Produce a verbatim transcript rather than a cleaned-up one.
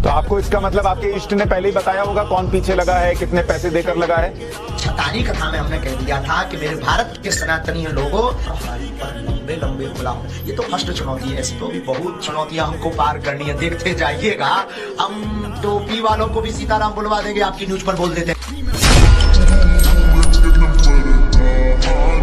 तो आपको इसका मतलब आपके इष्ट ने पहले ही बताया होगा कौन पीछे लगा है, कितने पैसे देकर लगा है? छतानी कथा में हमने कह दिया था कि मेरे भारत के सनातनी लोगों पर लंबे लंबे गुलाम। ये तो फर्स्ट चुनौती है, ऐसी तो भी बहुत चुनौतियां हमको पार करनी है, देखते जाइएगा। हम टोपी वालों को भी सीताराम बुलवा देंगे, आपकी न्यूज पर बोल देते हैं।